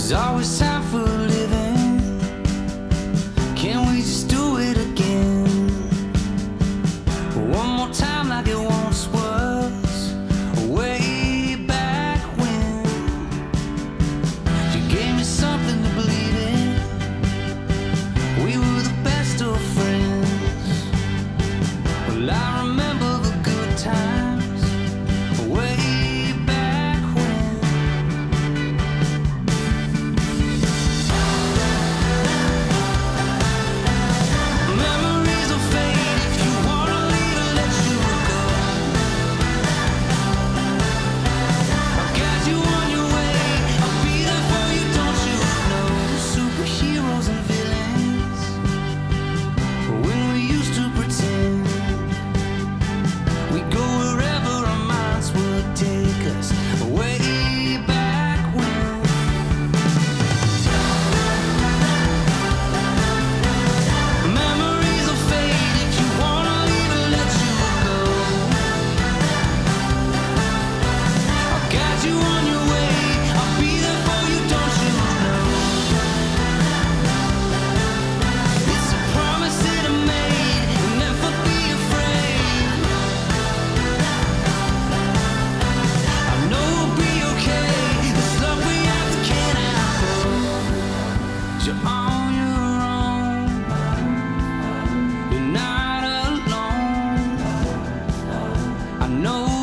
There's always time for living. Can we just do it again? One more time like it once was, way back when. You gave me something to believe in. We were the best of friends. Well, I remember the good times, way back when. Memories will fade. If you wanna leave, I'll let you go. I've got you on your way. I'll be there for you, don't you know? Superheroes and villains, when we used to pretend. We go wherever our minds would take us, way back when. Memories will fade. If you wanna leave, I'll let you go. I've got you on your way. I'll be there for you, don't you know? It's a promise that I made, and never be afraid. I know we'll be okay. This love we have can't outgrow. You're on your own. You're not alone. I know